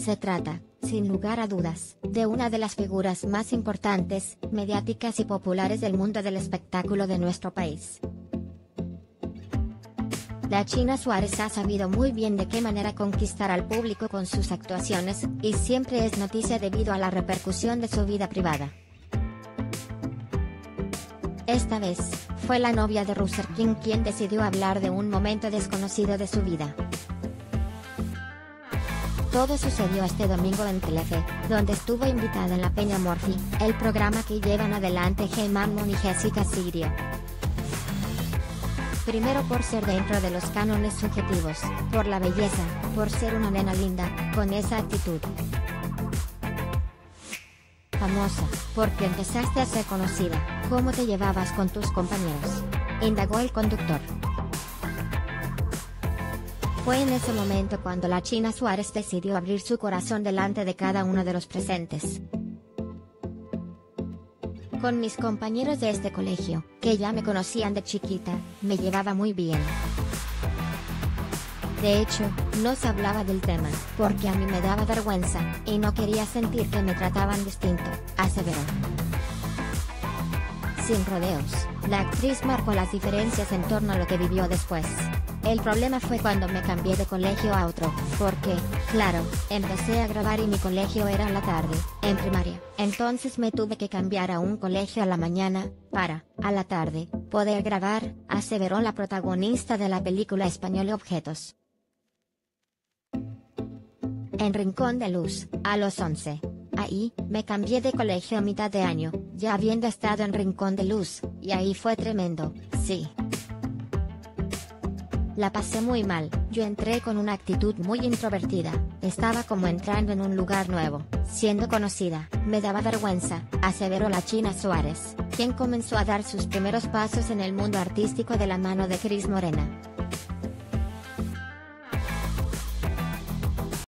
Se trata, sin lugar a dudas, de una de las figuras más importantes, mediáticas y populares del mundo del espectáculo de nuestro país. La China Suárez ha sabido muy bien de qué manera conquistar al público con sus actuaciones, y siempre es noticia debido a la repercusión de su vida privada. Esta vez, fue la novia de Russell King quien decidió hablar de un momento desconocido de su vida. Todo sucedió este domingo en Telefe, donde estuvo invitada en la Peña Morphy, el programa que llevan adelante Jay Mammon y Jessica Sirio. Primero por ser dentro de los cánones subjetivos, por la belleza, por ser una nena linda, con esa actitud. Famosa, porque empezaste a ser conocida, ¿cómo te llevabas con tus compañeros?, indagó el conductor. Fue en ese momento cuando la China Suárez decidió abrir su corazón delante de cada uno de los presentes. Con mis compañeros de este colegio, que ya me conocían de chiquita, me llevaba muy bien. De hecho, no se hablaba del tema, porque a mí me daba vergüenza, y no quería sentir que me trataban distinto, aseveró. Sin rodeos, la actriz marcó las diferencias en torno a lo que vivió después. El problema fue cuando me cambié de colegio a otro, porque, claro, empecé a grabar y mi colegio era a la tarde, en primaria. Entonces me tuve que cambiar a un colegio a la mañana, para, a la tarde, poder grabar, aseveró la protagonista de la película española Objetos. En Rincón de Luz, a los 11. Ahí, me cambié de colegio a mitad de año, ya habiendo estado en Rincón de Luz, y ahí fue tremendo, sí. La pasé muy mal, yo entré con una actitud muy introvertida, estaba como entrando en un lugar nuevo, siendo conocida, me daba vergüenza, aseveró la China Suárez, quien comenzó a dar sus primeros pasos en el mundo artístico de la mano de Cris Morena.